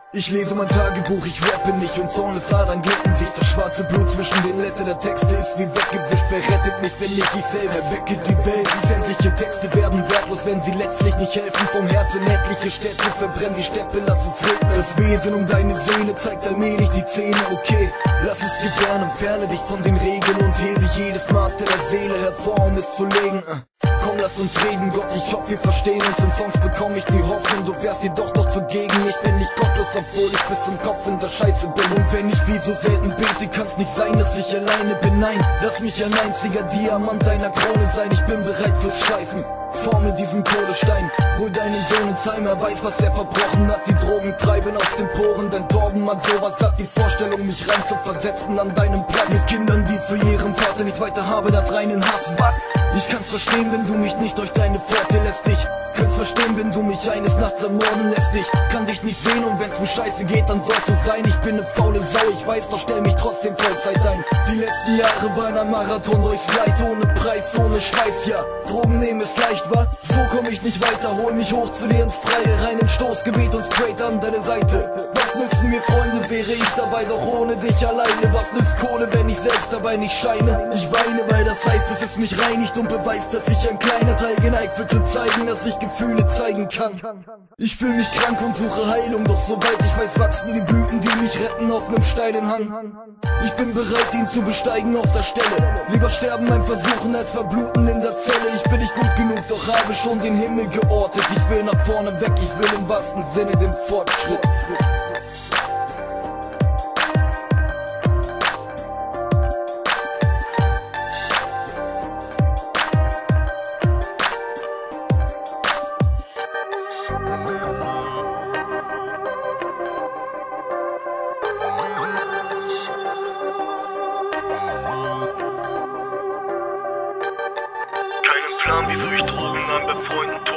Ich lese mein Tagebuch, ich rappe nicht und Zornesadern glätten sich. Das schwarze Blut zwischen den Lettern der Texte ist wie weggewischt. Wer rettet mich, wenn nicht ich selbst? Erwecke die Welt, die sämtliche Texte werden wertlos, wenn sie letztlich nicht helfen. Vom Herzen etliche Städte, verbrenn die Steppe, lass es regnen. Das Wesen um deine Seele zeigt allmählich die Zähne, okay. Lass es gewähren, entferne dich von den Regeln und hebe jedes Mark deiner Seele hervor, um es zu legen. Komm, lass uns reden, Gott, ich hoffe, wir verstehen uns, und sonst bekomm ich die Hoffnung, du wärst dir doch zugegen. Ich bin nicht gottlos, obwohl ich bis zum Kopf in der Scheiße bin. Und wenn ich wie so selten bete, kann's nicht sein, dass ich alleine bin. Nein, lass mich ein einziger Diamant deiner Krone sein. Ich bin bereit fürs Schleifen, formel diesen Todesstein. Hol deinen Sohn ins Heim, er weiß, was er verbrochen hat. Die Drogen treiben aus den Poren, dein Torbenmann sowas hat. Die Vorstellung, mich rein zu versetzen an deinem Platz. Mit Kindern, die für ihren Vater nichts weiter haben als reinen Hass. Was? Ich kann's verstehen, wenn du mich nicht durch deine Pforte lässt. Ich kann's verstehen, wenn du mich eines Nachts ermorden lässt. Ich kann dich nicht sehen, und wenn's mir scheiße geht, dann soll's so sein. Ich bin ne faule Sau, ich weiß, doch stell mich trotzdem Vollzeit ein. Die letzten Jahre waren ein Marathon durchs Leid, ohne Preis, ohne Schweiß, ja. Drogen nehmen ist leicht, wa? So komm ich nicht weiter, hol mich hoch zu dir ins Freie. Rein ins Stoßgebet und straight an deine Seite. Was nützen mir Freunde, wäre ich dabei doch ohne dich alleine? Was nützt Kohle, wenn ich selbst dabei nicht scheine? Ich weine, weil das heißt, dass es mich reinigt und beweist, dass ich ein kleiner Teil geneigt wird zu zeigen, dass ich Gefühle zeigen kann. Ich fühl mich krank und suche Heilung, doch soweit ich weiß, wachsen die Blüten, die mich retten auf nem steilen Hang. Ich bin bereit, ihn zu besteigen auf der Stelle. Lieber sterben beim Versuchen, als verbluten in der Zelle. Ich bin nicht gut genug, doch habe schon den Himmel geortet. Ich will nach vorne weg, ich will im wahrsten Sinne den Fortschritt. Keinen Plan, wieso ich Drogen nahm bei Freunden